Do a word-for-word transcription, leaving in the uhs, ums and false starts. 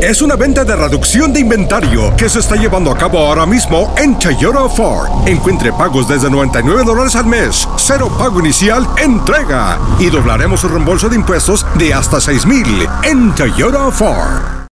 Es una venta de reducción de inventario que se está llevando a cabo ahora mismo en Toyota Ford. Encuentre pagos desde noventa y nueve dólares al mes, cero pago inicial, entrega y doblaremos el reembolso de impuestos de hasta seis mil en Toyota Ford.